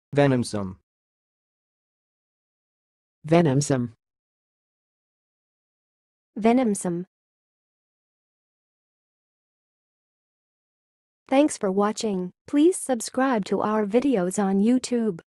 venomsome, venomsome, venomsome. Thanks for watching. Please subscribe to our videos on YouTube.